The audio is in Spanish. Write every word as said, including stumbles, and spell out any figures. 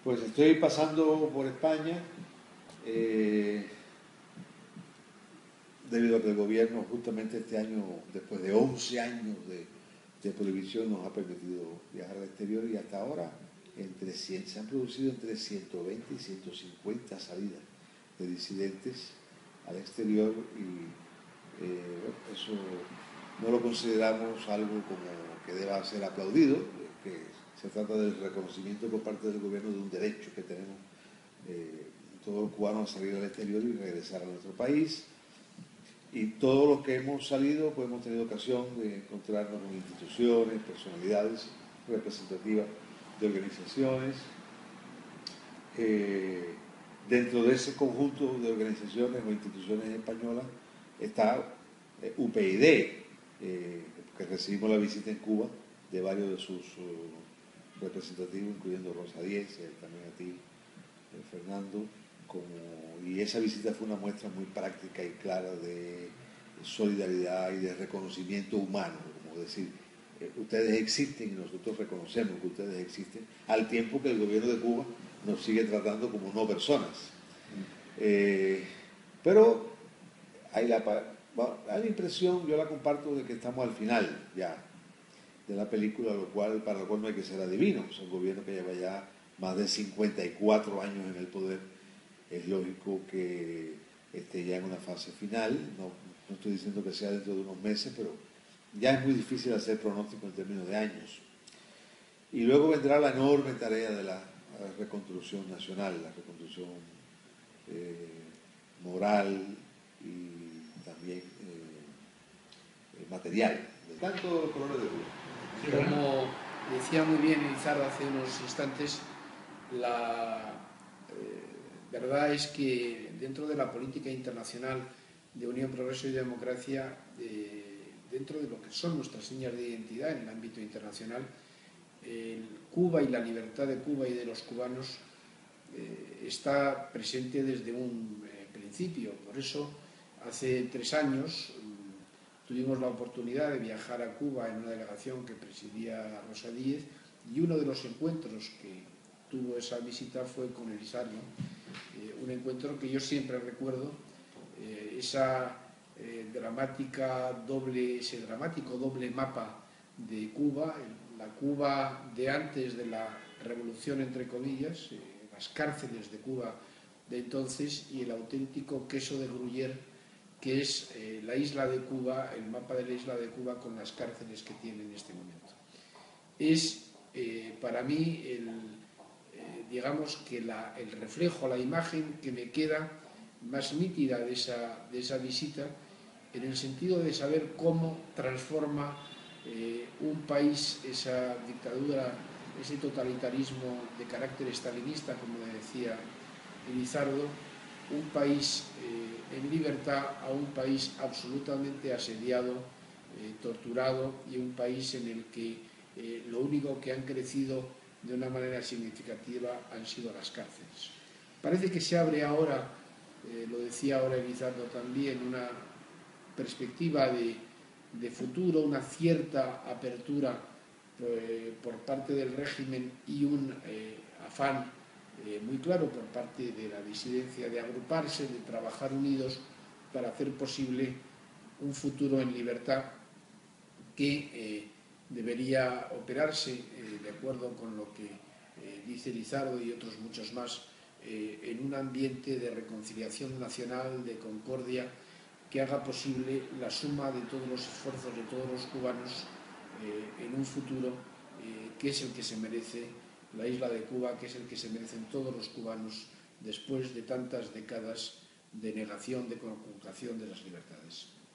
Pues estoy pasando por España eh, debido a que el gobierno justamente este año, después de once años de, de prohibición, nos ha permitido viajar al exterior y hasta ahora entre cien, se han producido entre ciento veinte y ciento cincuenta salidas de disidentes al exterior y eh, bueno, eso no lo consideramos algo como que deba ser aplaudido, que se trata del reconocimiento por parte del gobierno de un derecho que tenemos eh, todos los cubanos a salir al exterior y regresar a nuestro país. Y todos los que hemos salido, pues hemos tenido ocasión de encontrarnos con instituciones, personalidades representativas de organizaciones. Eh, dentro de ese conjunto de organizaciones o instituciones españolas está eh, U P y D, eh, que recibimos la visita en Cuba de varios de sus uh, representativos, incluyendo Rosa Díez, eh, también a ti, eh, Fernando, como, y esa visita fue una muestra muy práctica y clara de solidaridad y de reconocimiento humano, como decir, eh, ustedes existen y nosotros reconocemos que ustedes existen, al tiempo que el gobierno de Cuba nos sigue tratando como no personas. Eh, pero hay la, bueno, hay la impresión, yo la comparto, de que estamos al final ya de la película, lo cual, para lo cual no hay que ser adivinos. El gobierno que lleva ya más de cincuenta y cuatro años en el poder, es lógico que esté ya en una fase final. No, no estoy diciendo que sea dentro de unos meses, pero ya es muy difícil hacer pronóstico en términos de años. Y luego vendrá la enorme tarea de la reconstrucción nacional, la reconstrucción eh, moral y también eh, material, de tanto los colores de Cuba. Como decía muy bien Izardo hace unos instantes, la eh, verdad es que dentro de la política internacional de Unión, Progreso y Democracia, eh, dentro de lo que son nuestras señas de identidad en el ámbito internacional, eh, Cuba y la libertad de Cuba y de los cubanos eh, está presente desde un eh, principio. Por eso, hace tres años tuvimos la oportunidad de viajar a Cuba en una delegación que presidía Rosa Díez, y uno de los encuentros que tuvo esa visita fue con Elizardo, eh, un encuentro que yo siempre recuerdo, eh, esa eh, dramática doble, ese dramático doble mapa de Cuba, la Cuba de antes de la revolución, entre comillas, eh, las cárceles de Cuba de entonces, y el auténtico queso de Gruyère, que es eh, la isla de Cuba, el mapa de la isla de Cuba con las cárceles que tiene en este momento. Es eh, para mí el, eh, digamos que la, el reflejo, la imagen que me queda más nítida de esa, de esa visita, en el sentido de saber cómo transforma eh, un país esa dictadura, ese totalitarismo de carácter estalinista, como decía Elizardo, un país eh, en libertad a un país absolutamente asediado, eh, torturado, y un país en el que eh, lo único que han crecido de una manera significativa han sido las cárceles. Parece que se abre ahora, eh, lo decía ahora Elizardo también, una perspectiva de, de futuro, una cierta apertura eh, por parte del régimen y un eh, afán Eh, muy claro por parte de la disidencia de agruparse, de trabajar unidos para hacer posible un futuro en libertad que eh, debería operarse, eh, de acuerdo con lo que eh, dice Elizardo y otros muchos más, eh, en un ambiente de reconciliación nacional, de concordia, que haga posible la suma de todos los esfuerzos de todos los cubanos eh, en un futuro eh, que es el que se merece la isla de Cuba, que es el que se merecen todos los cubanos después de tantas décadas de negación, de conculcación de las libertades.